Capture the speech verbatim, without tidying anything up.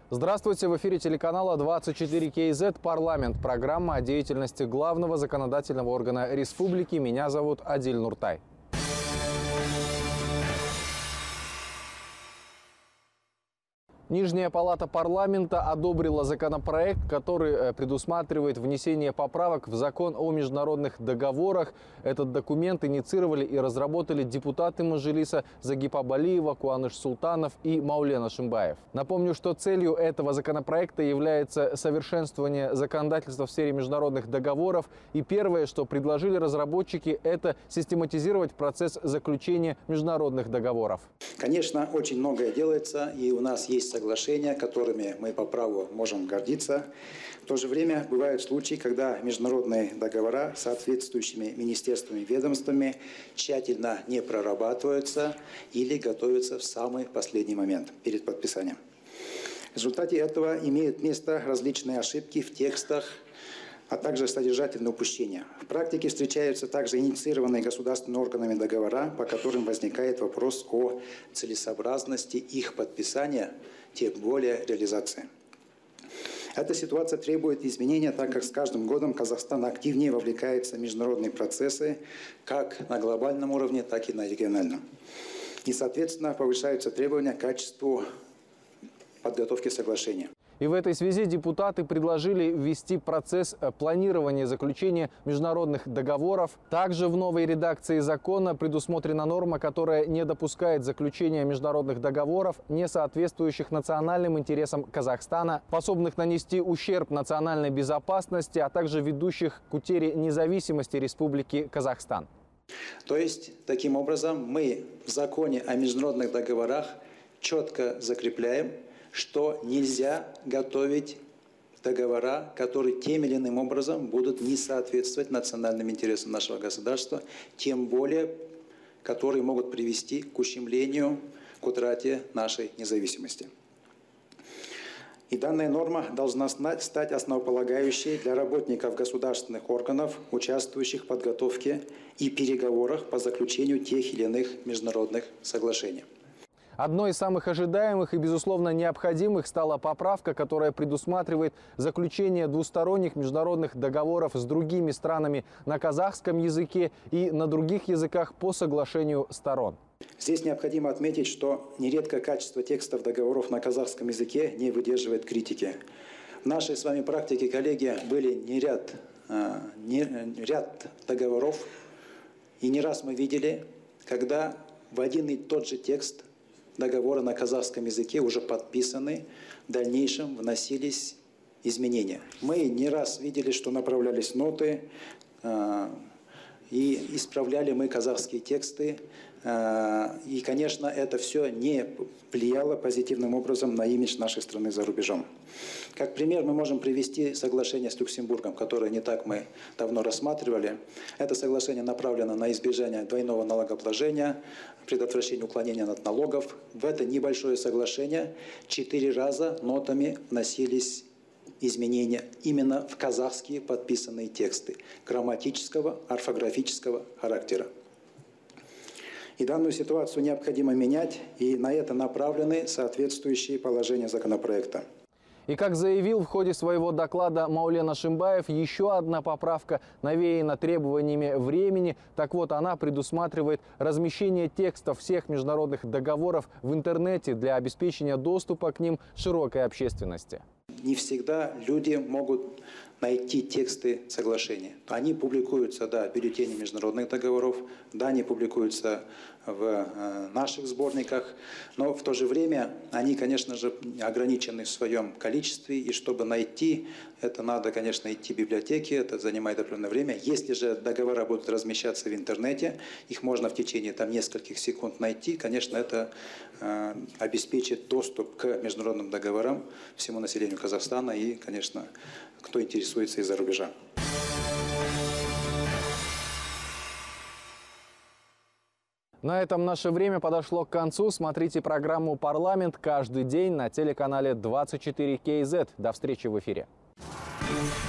Здравствуйте! В эфире телеканала двадцать четыре кей зет «Парламент». Программа о деятельности главного законодательного органа республики. Меня зовут Адиль Нуртай. Нижняя палата парламента одобрила законопроект, который предусматривает внесение поправок в закон о международных договорах. Этот документ инициировали и разработали депутаты Мажилиса Загипа Алиева, Куаныш Султанов и Маулен Ашимбаев. Напомню, что целью этого законопроекта является совершенствование законодательства в сфере международных договоров. И первое, что предложили разработчики, это систематизировать процесс заключения международных договоров. Конечно, очень многое делается, и у нас есть соглашения, которыми мы по праву можем гордиться. В то же время бывают случаи, когда международные договора с соответствующими министерствами и ведомствами тщательно не прорабатываются или готовятся в самый последний момент перед подписанием. В результате этого имеют место различные ошибки в текстах, а также содержательные упущения. В практике встречаются также инициированные государственными органами договора, по которым возникает вопрос о целесообразности их подписания, тем более реализации. Эта ситуация требует изменения, так как с каждым годом Казахстан активнее вовлекается в международные процессы как на глобальном уровне, так и на региональном. И, соответственно, повышаются требования к качеству подготовки соглашения. И в этой связи депутаты предложили ввести процесс планирования заключения международных договоров. Также в новой редакции закона предусмотрена норма, которая не допускает заключения международных договоров, не соответствующих национальным интересам Казахстана, способных нанести ущерб национальной безопасности, а также ведущих к утере независимости Республики Казахстан. То есть, таким образом, мы в законе о международных договорах четко закрепляем, что нельзя готовить договора, которые тем или иным образом будут не соответствовать национальным интересам нашего государства, тем более, которые могут привести к ущемлению, к утрате нашей независимости. И данная норма должна стать основополагающей для работников государственных органов, участвующих в подготовке и переговорах по заключению тех или иных международных соглашений. Одной из самых ожидаемых и, безусловно, необходимых стала поправка, которая предусматривает заключение двусторонних международных договоров с другими странами на казахском языке и на других языках по соглашению сторон. Здесь необходимо отметить, что нередко качество текстов договоров на казахском языке не выдерживает критики. В нашей с вами практике, коллеги, были не ряд, не ряд договоров, и не раз мы видели, когда в один и тот же текст договора на казахском языке уже подписаны, в дальнейшем вносились изменения. Мы не раз видели, что направлялись ноты, э, и исправляли мы казахские тексты. Э, и, конечно, это все не влияло позитивным образом на имидж нашей страны за рубежом. Как пример мы можем привести соглашение с Люксембургом, которое не так мы давно рассматривали. Это соглашение направлено на избежание двойного налогообложения, предотвращение уклонения от налогов. В это небольшое соглашение четыре раза нотами вносились изменения именно в казахские подписанные тексты грамматического, орфографического характера. И данную ситуацию необходимо менять, и на это направлены соответствующие положения законопроекта. И как заявил в ходе своего доклада Маулен Ашимбаев, еще одна поправка навеяна требованиями времени. Так вот, она предусматривает размещение текстов всех международных договоров в интернете для обеспечения доступа к ним широкой общественности. Не всегда люди могут найти тексты соглашения. Они публикуются, да, в бюллетене международных договоров, да, они публикуются в э, наших сборниках, но в то же время они, конечно же, ограничены в своем количестве, и чтобы найти, это надо, конечно, идти в библиотеки, это занимает определенное время. Если же договора будут размещаться в интернете, их можно в течение там, нескольких секунд найти, конечно, это э, обеспечит доступ к международным договорам всему населению Казахстана и, конечно, кто интересуется из-за рубежа. На этом наше время подошло к концу. Смотрите программу «Парламент» каждый день на телеканале двадцать четыре кей зет. До встречи в эфире.